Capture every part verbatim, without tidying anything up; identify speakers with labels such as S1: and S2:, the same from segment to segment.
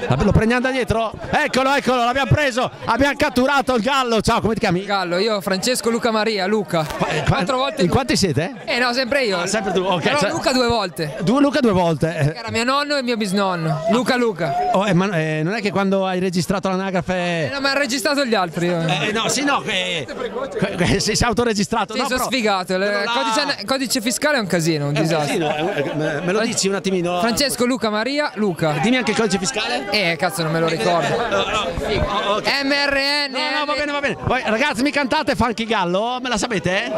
S1: Lo prendiamo da dietro? Eccolo, eccolo, l'abbiamo preso, abbiamo catturato il Gallo. Ciao, come ti chiami?
S2: Gallo, io Francesco Luca Maria, Luca. Quattro volte.
S1: In quanti siete?
S2: Eh no, sempre io.
S1: Ah, sempre tu, ok.
S2: Però
S1: Cioè...
S2: Luca due volte.
S1: Due Luca due volte.
S2: Era mio nonno e mio bisnonno. Luca Luca.
S1: Oh, eh, ma eh, non è che quando hai registrato l'anagrafe.
S2: Eh, no, ma ha registrato gli altri. Io.
S1: Eh, no, sì, no, che, che si è autoregistrato.
S2: Sì,
S1: no,
S2: sono
S1: però,
S2: sfigato. Il
S1: là...
S2: codice, codice fiscale è un casino, un
S1: è un
S2: disastro.
S1: casino, è un... Me lo dici un attimino?
S2: Francesco Luca Maria, Luca.
S1: Dimmi anche il codice fiscale.
S2: Eh, cazzo, non me lo ricordo.
S1: No, no. Oh, okay.
S2: M R N.
S1: No, no, va bene, va bene. Voi, ragazzi, mi cantate Funky Gallo? Me la sapete?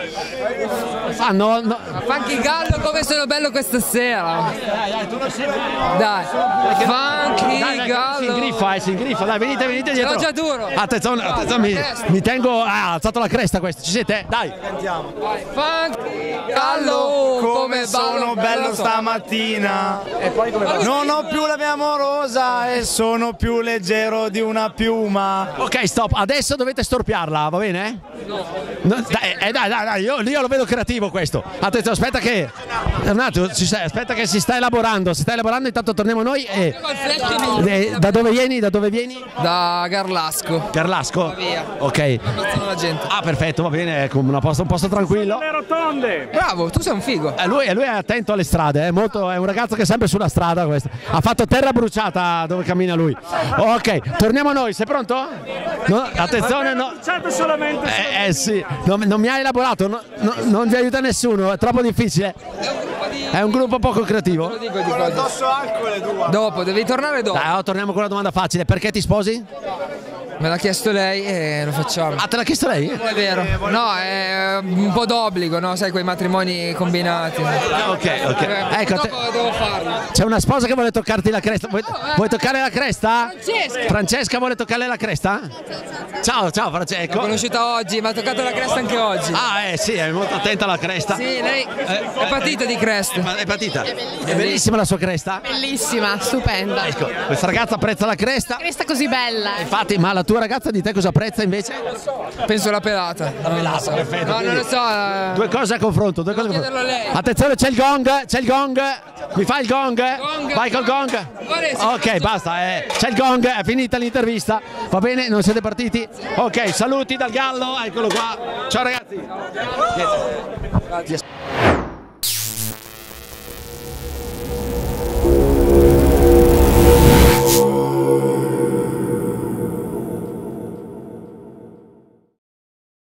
S1: Fanno? No.
S2: Funky Gallo, come sono bello questa sera.
S1: Dai, dai, tu lo sei.
S2: Dai. Funky
S1: dai, dai,
S2: Gallo.
S1: Si ingriffa, eh, si ingriffa. Dai, venite, venite dietro.
S2: L'ho già duro.
S1: Attenzione, attenzione, mi, mi tengo. Ah, ha alzato la cresta questo. Ci siete? Dai.
S3: Andiamo.
S2: Funky Gallo,
S3: come sono bello stamattina.
S1: E poi come va?
S3: Non ho più la mia amorosa e sono più leggero di una piuma.
S1: Ok, stop. Adesso dovete storpiarla, va bene? No. no dai, eh, dai, dai, dai, io, io lo vedo creativo questo. Attenzione, aspetta che. Un attimo, aspetta che si sta elaborando. Si sta elaborando, intanto torniamo noi. E, e, da dove vieni? Da dove vieni?
S2: Da Garlasco.
S1: Garlasco?
S2: Via.
S1: Ok.
S2: La gente.
S1: Ah, perfetto, va bene, ecco, un posto, un posto tranquillo.
S4: Le rotonde.
S2: Bravo, tu sei un figo.
S1: Eh, lui, lui è attento alle strade, è, molto, è un ragazzo che è sempre sulla strada questo. Ha fatto terra bruciata dove cammina lui. Ok, torniamo a noi, sei pronto? No, attenzione, no.
S4: Bruciate solamente.
S1: Eh, eh sì, non, non mi ha elaborato, no, no, non vi aiuta nessuno, è troppo difficile. È un gruppo poco creativo.
S3: Addosso alcol e due.
S2: Dopo, devi tornare dopo.
S1: Dai, torniamo con una domanda facile, perché ti sposi?
S2: Me l'ha chiesto lei e lo facciamo.
S1: Ah, te l'ha chiesto lei?
S2: Non è vero. No, è un po' d'obbligo, no? Sai, quei matrimoni combinati.
S1: Ok, ok.
S2: Eh,
S1: Ecco,
S2: dopo
S1: te...
S2: devo farlo.
S1: C'è una sposa che vuole toccarti la cresta. Vuoi, vuoi toccare la cresta?
S2: Francesca.
S1: Francesca vuole toccarle la cresta? Ciao, ciao Francesca.
S2: L'ho conosciuta oggi, mi ha toccato la cresta anche oggi.
S1: Ah, eh sì, è molto attenta alla cresta.
S2: Sì, lei è patita di cresta.
S1: È patita. È bellissima la sua cresta?
S5: Bellissima, stupenda.
S1: Ecco, questa ragazza apprezza la cresta.
S5: Cresta così bella.
S1: Infatti, ma la tua ragazza di te cosa apprezza invece?
S2: Penso la pelata.
S1: La pelata, perfetto.
S2: No, non lo so. eh.
S1: Due cose a confronto, due cose a confronto.
S2: chiederlo a lei.
S1: Attenzione, c'è il gong, c'è il gong. Mi fai il gong?
S2: Gong.
S1: Vai col gong. Ok, basta, eh. C'è il gong, è finita l'intervista. Va bene, non siete partiti? Ok, saluti dal Gallo, eccolo qua. Ciao ragazzi. Grazie.